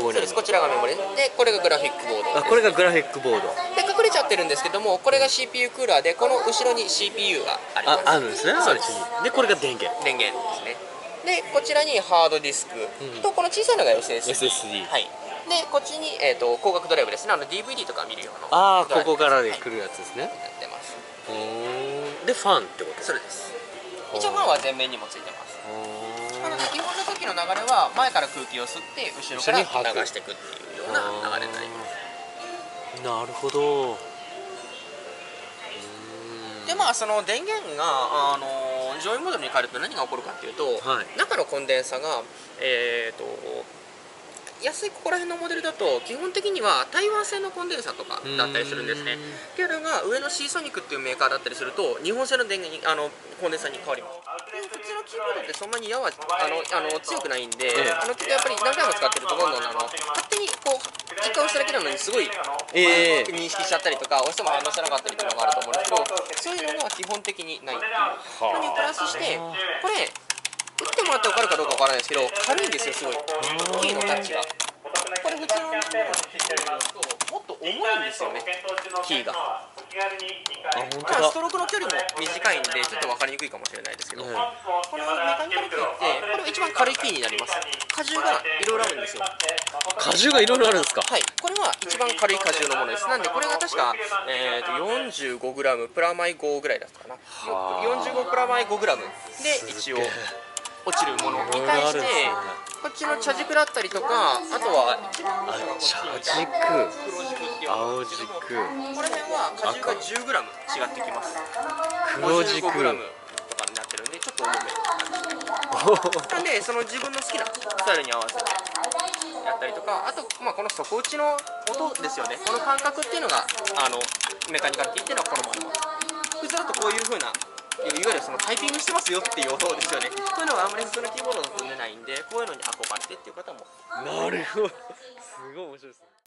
ボード。 そうです。こちらがメモリで、これがグラフィックボード。 あ、これがグラフィックボード。 で隠れちゃってるんですけども、これが CPU クーラーで、この後ろに CPU があります。 あるんですね。 そうです。 でこれが電源ですね。でこちらにハードディスクと、この小さいのが SSD。 はい。でこっちに光学ドライブですね。DVD とか見るような。 ああ、ここからで来るやつですね。 やってます。 でファンってことですか。 それです。一応ファンは前面にもついてます。なので基本の時の流れは前から空気を吸って後ろから流していくっていうような流れになります。 なるほど。 でその電源が上位モデルに変えると何が起こるかっていうと、中のコンデンサが安いここら辺のモデルだと基本的には台湾製のコンデンサとかだったりするんですね。っていうのが上のシーソニックっていうメーカーだったりすると日本製の電源にコンデンサに変わります。で普通のキーボードってそんなに矢は強くないんで、やっぱり何回も使ってるとどんどん勝手にこう一回押しただけなのにすごい認識しちゃったりとか押しても反応してなかったりとかがあると思うんですけど、そういうのが基本的にないっていうのにプラスして、これ打ってもらって分かるかどうか分からないですけど軽いんですよ。すごいキーのタッチが。これ普通のもっと重いんですよね、キーが。ストロークの距離も短いんでちょっと分かりにくいかもしれないですけど、このメカニカルキーってこれは一番軽いキーになります。荷重がいろいろあるんですよ。 荷重がいろいろあるんですか。 はい、これは一番軽い荷重のものです。なんでこれが確か45g プラマイ5ぐらいだったかな。45プラマイ5g で一応落ちるものに対して、こっちの茶軸だったりとか、あとは茶軸、青軸、 この辺は荷重が 10g 違ってきます。 黒軸 55g とかになってるんでちょっと重めなんで、その自分の好きなスタイルに合わせてやったりとか、あとこの底打ちの音ですよね。この感覚っていうのがメカニカルキーっていうのはこのもの。普通だとこういう風ないわゆるそのタイピングしてますよっていう音ですよね。こういうのはあんまり普通のキーボードだと出ないんで、こういうのに憧れてっていう方も。 なるほど。すごい面白いですね。